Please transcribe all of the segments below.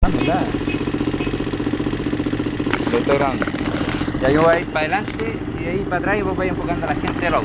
grabando, claro. Lo estoy grabando. Ya yo voy a ir para adelante y de ahí para atrás y vos vais enfocando a la gente del auto.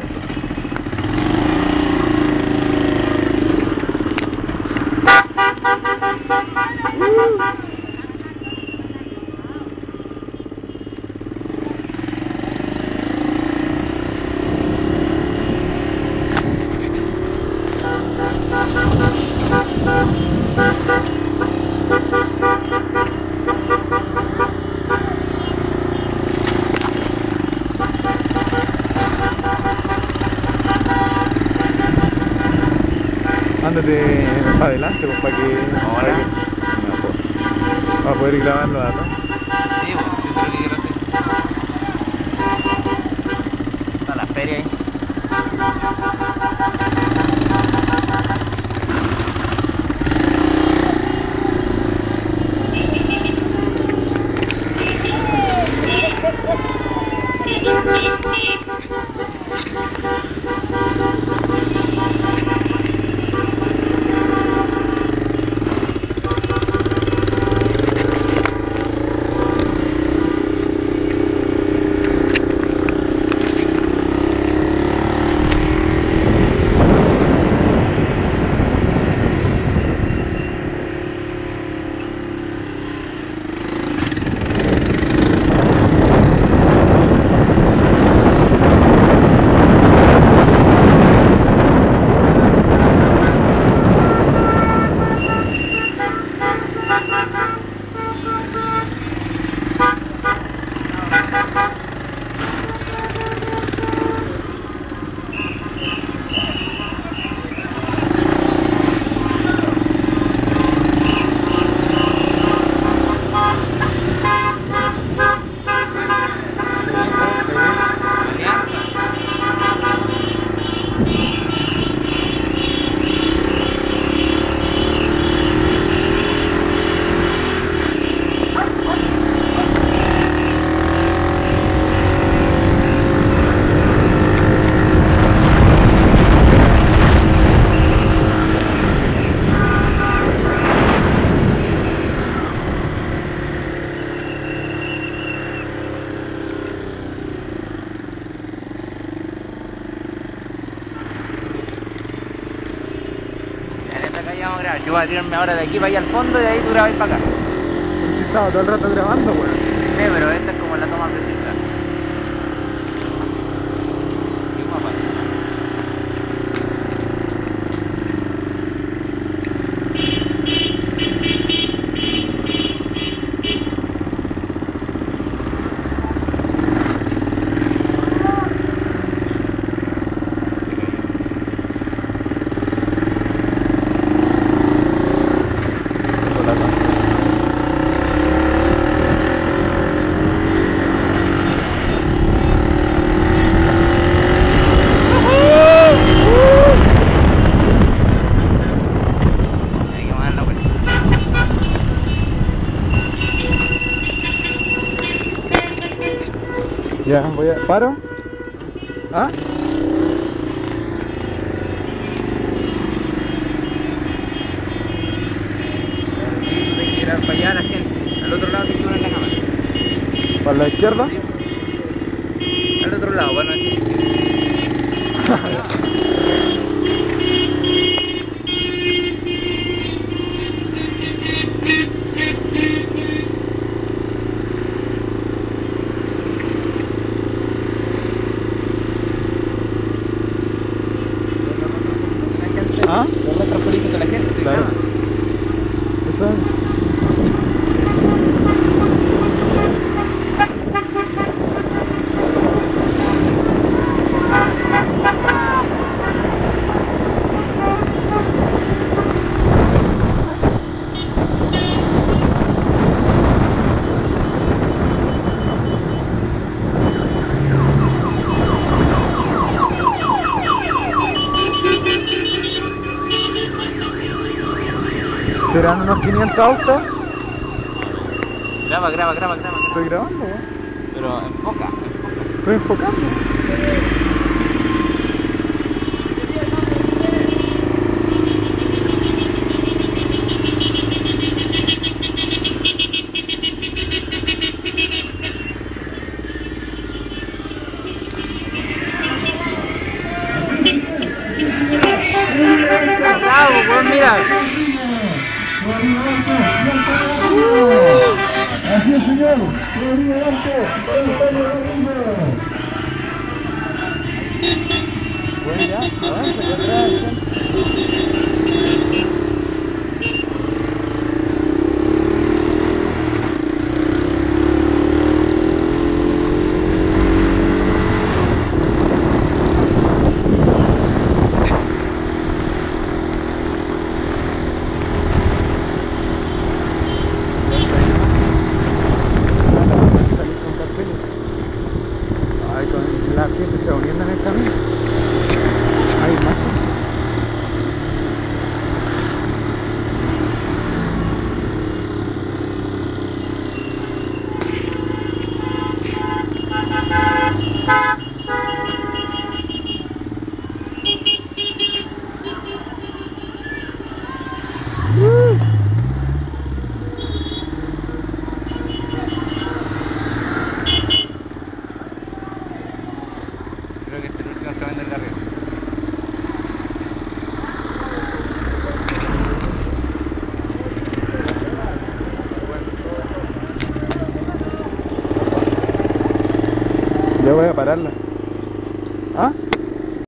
Ándate para adelante, pues, para que... Ahora. Para poder ir grabando de atrás. Sí, pues, eso es lo que quiero hacer. Está la feria ahí. Yo voy a tirarme ahora de aquí para allá al fondo y de ahí tú grabas para acá. Porque estaba todo el rato grabando, weón. Sí, pero esta es como la toma precisa. ¿Qué guapa? Hay que mover la vuelta. Ya, voy a... ¿Paro? ¿Ah? Sí, tú tienes que mirar para allá a la gente. Al otro lado tienes que poner la cámara. ¿Para la izquierda? Al otro lado, bueno, ¿Ah? los otros felices de la gente. Claro. Eso es. ¿Serán unos 500 autos? Graba. Estoy grabando, weón. Pero enfoca. Estoy enfocando. señor. Bienvenido adelante. El estadio Domingo. Bueno, ya, avanza, que atrás. Ay, con la gente se uniendo en el camino. Hay más. Creo que este es el último que vende el carril. Yo voy a pararla. ¿Ah?